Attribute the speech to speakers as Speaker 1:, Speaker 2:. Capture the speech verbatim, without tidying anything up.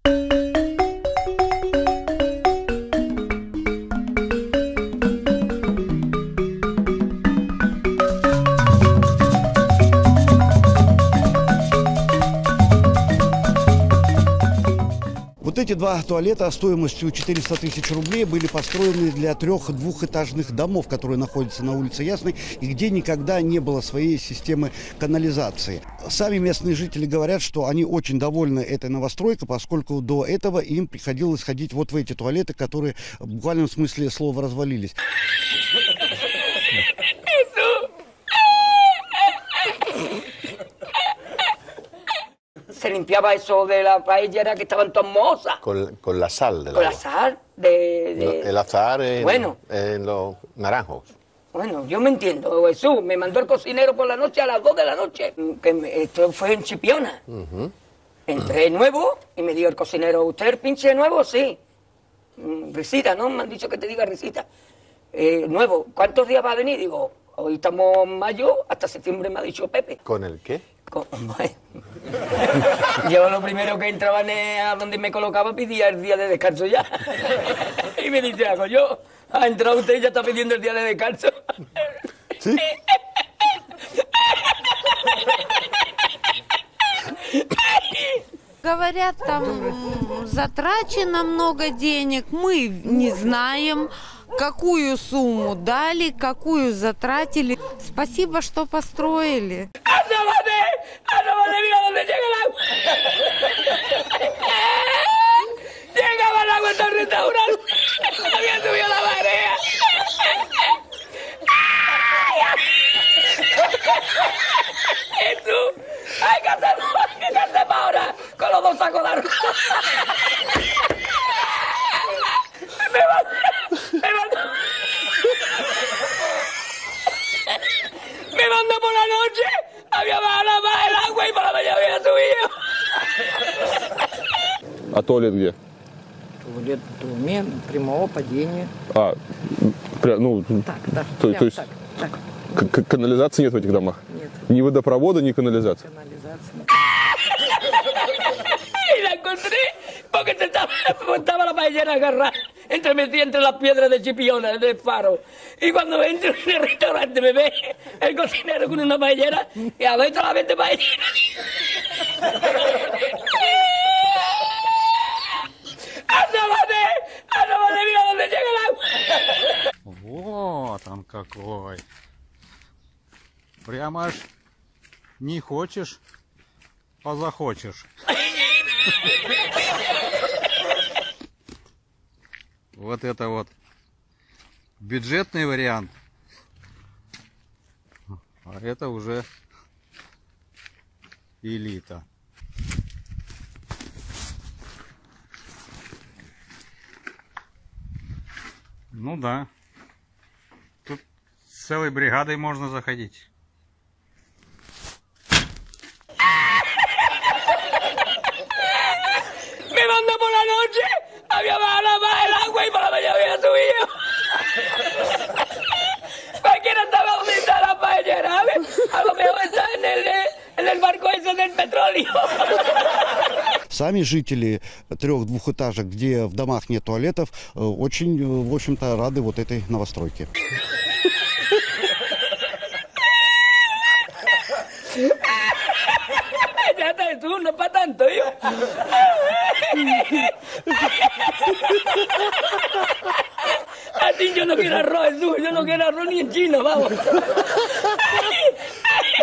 Speaker 1: Вот эти два туалета стоимостью четыреста тысяч рублей были построены для трех двухэтажных домов, которые находятся на улице Ясной и где никогда не было своей системы канализации. Сами местные жители говорят, что они очень довольны этой новостройкой, поскольку до этого им приходилось ходить вот в эти туалеты, которые в буквальном смысле слова развалились.
Speaker 2: Se limpiaba eso de la paellera que estaban todas mozas.
Speaker 3: Con, con la sal de la
Speaker 2: Con la sal de... de...
Speaker 3: El azahar en,
Speaker 2: bueno.
Speaker 3: en los naranjos.
Speaker 2: Bueno, yo me entiendo, Jesús. Me mandó el cocinero por la noche a las dos de la noche. Que me, esto fue en Chipiona. Uh-huh. Entré nuevo y me dijo el cocinero, ¿usted es pinche nuevo? Sí. Risita, ¿no? Me han dicho que te diga risita. Eh, nuevo, ¿cuántos días va a venir? Digo, hoy estamos en mayo, hasta septiembre me ha dicho Pepe.
Speaker 3: ¿Con el qué?
Speaker 2: Con, bueno. Yo lo primero que entraba a donde me colocaba pedía el día de descanso ya. Y me dice, hago yo, ha entrado usted y ya está pidiendo el día de descanso.
Speaker 3: ¿Sí?
Speaker 4: Говорят, там затрачено много денег, мы не знаем, какую сумму дали, какую затратили. Спасибо, что построили.
Speaker 2: ¡Asómate! ¡Asómate! ¡Mira dónde llega el agua! ¡Llegaba el agua hasta el restaurante! ¡Había subido la marea! ¡Jesús! ¡Hay que hacer, hay que hacer para ahora! ¡Con los dos sacos de arroz! ¡Me mandó! ¡Me mandó! ¡Me mandó por la noche! Había bajado más el agua y por la mañana había subido.
Speaker 5: А туалет где?
Speaker 6: Туалет в доме прямого падения.
Speaker 5: А, пря, ну,
Speaker 6: Так, да.
Speaker 5: то, то есть
Speaker 6: так, так.
Speaker 5: Канализации нет в этих домах?
Speaker 6: Нет.
Speaker 5: Ни водопровода, ни канализации?
Speaker 6: Канализация.
Speaker 2: Y la encontré porque se estaba, estaba la paellera agarrada entre, metida entre las piedras de Chipiona, del faro. Y cuando entro en el restaurante me ve el cocinero con una paellera y a ver toda la vez de paellera. ¡Asómate! ¡Asómate! ¡Mira dónde llega el agua!
Speaker 7: Вот он какой. Прямо аж не хочешь, а захочешь. Вот это вот бюджетный вариант. А это уже элита. Ну да. Тут с целой бригадой можно заходить.
Speaker 2: Me mandó por la noche, había bajado más el agua y por la mañana había subido. Cualquiera estaba donde está la paellera, ¿sabes? A lo mejor está en el, en el barco ese del petróleo.
Speaker 1: Сами жители трех двухэтажек, где в домах нет туалетов, очень, в общем-то, рады вот этой новостройке.
Speaker 2: Ya está, Jesús, no es para tanto, yo. A ti yo no quiero arroz, Jesús, yo no quiero arroz ni en chino, vamos.